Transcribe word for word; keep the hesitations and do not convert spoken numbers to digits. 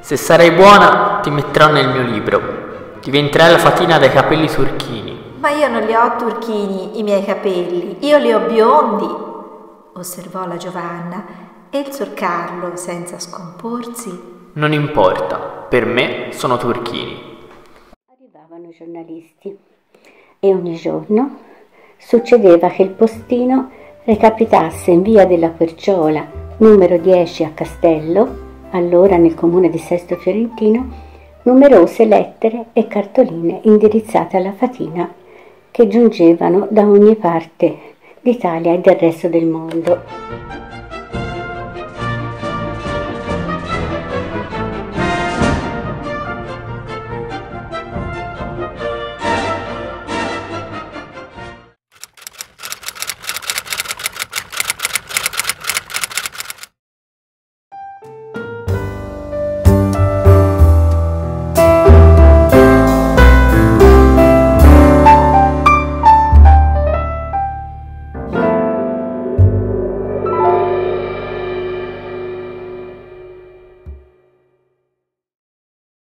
Se sarai buona, ti metterò nel mio libro. Diventerai la fatina dai capelli turchini. Ma io non li ho turchini, i miei capelli, io li ho biondi, osservò la Giovanna, e il Sor Carlo, senza scomporsi: Non importa, per me sono turchini. Arrivavano i giornalisti e ogni giorno succedeva che il postino recapitasse in via della Querciola, numero dieci a Castello, allora nel comune di Sesto Fiorentino, numerose lettere e cartoline indirizzate alla fatina che giungevano da ogni parte d'Italia e del resto del mondo.